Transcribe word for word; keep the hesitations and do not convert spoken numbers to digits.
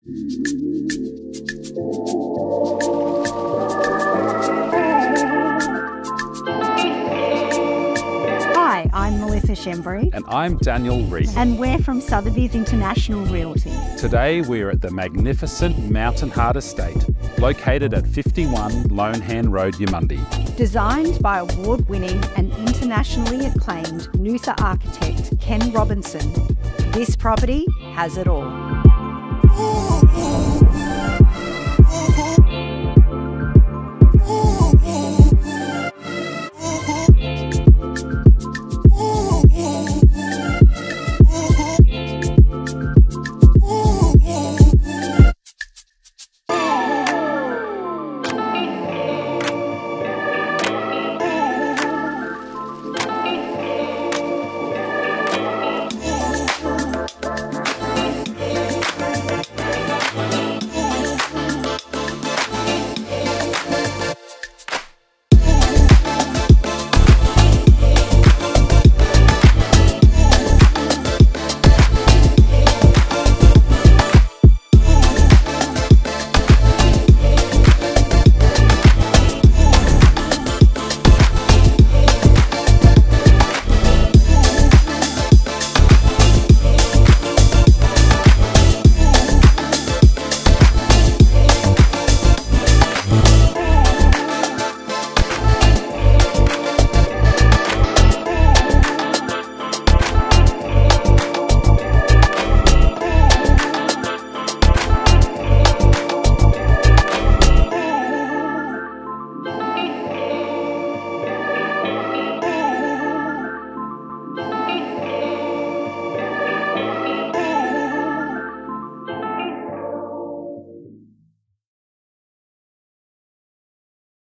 Hi, I'm Melissa Shembry. And I'm Daniel Reed. And we're from Sotheby's International Realty. Today we're at the magnificent Mountain Heart Estate, located at fifty-one Lone Hand Road, Eumundi. Designed by award-winning and internationally acclaimed Noosa architect Ken Robinson, this property has it all.